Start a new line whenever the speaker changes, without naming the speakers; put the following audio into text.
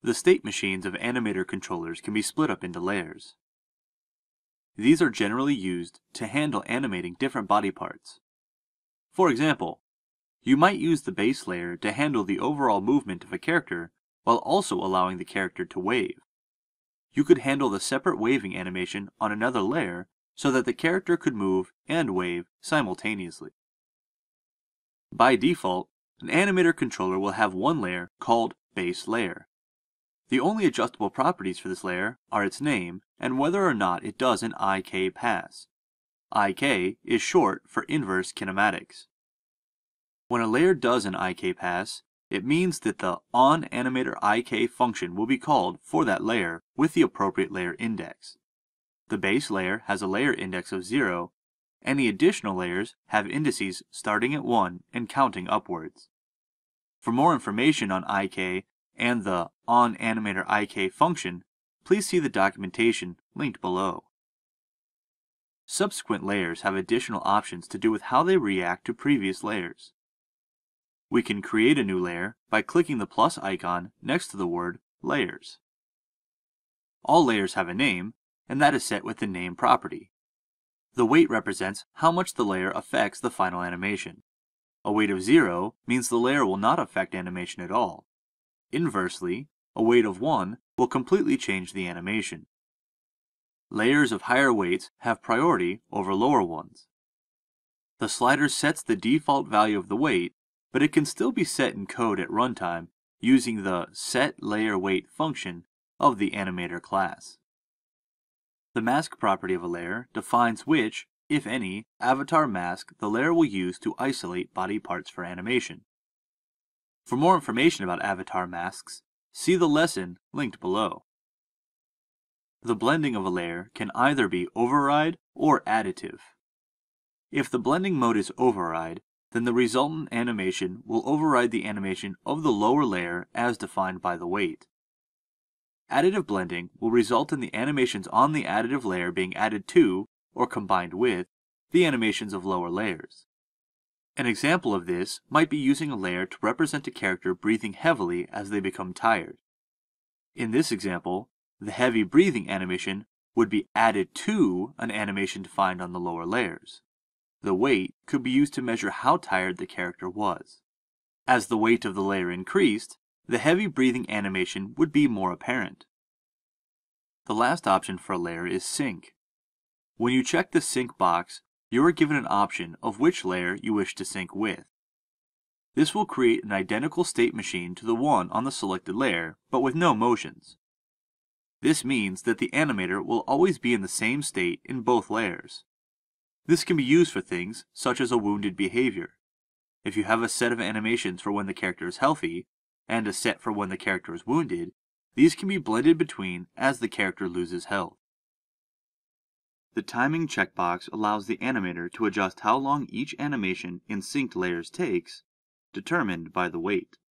The state machines of animator controllers can be split up into layers. These are generally used to handle animating different body parts. For example, you might use the base layer to handle the overall movement of a character while also allowing the character to wave. You could handle the separate waving animation on another layer so that the character could move and wave simultaneously. By default, an animator controller will have one layer called base layer. The only adjustable properties for this layer are its name and whether or not it does an IK pass. IK is short for inverse kinematics. When a layer does an IK pass, it means that the onAnimatorIK function will be called for that layer with the appropriate layer index. The base layer has a layer index of 0, and the additional layers have indices starting at 1 and counting upwards. For more information on IK and the onAnimatorIK function, please see the documentation linked below. Subsequent layers have additional options to do with how they react to previous layers. We can create a new layer by clicking the plus icon next to the word Layers. All layers have a name, and that is set with the name property. The weight represents how much the layer affects the final animation. A weight of 0 means the layer will not affect animation at all. Inversely, a weight of 1 will completely change the animation. Layers of higher weights have priority over lower ones. The slider sets the default value of the weight, but it can still be set in code at runtime using the setLayerWeight function of the animator class. The mask property of a layer defines which, if any, avatar mask the layer will use to isolate body parts for animation. For more information about avatar masks, see the lesson linked below. The blending of a layer can either be override or additive. If the blending mode is override, then the resultant animation will override the animation of the lower layer as defined by the weight. Additive blending will result in the animations on the additive layer being added to, or combined with, the animations of lower layers. An example of this might be using a layer to represent a character breathing heavily as they become tired. In this example, the heavy breathing animation would be added to an animation defined on the lower layers. The weight could be used to measure how tired the character was. As the weight of the layer increased, the heavy breathing animation would be more apparent. The last option for a layer is sync. When you check the sync box, you are given an option of which layer you wish to sync with. This will create an identical state machine to the one on the selected layer, but with no motions. This means that the animator will always be in the same state in both layers. This can be used for things such as a wounded behavior. If you have a set of animations for when the character is healthy, and a set for when the character is wounded, these can be blended between as the character loses health. The timing checkbox allows the animator to adjust how long each animation in synced layers takes, determined by the weight.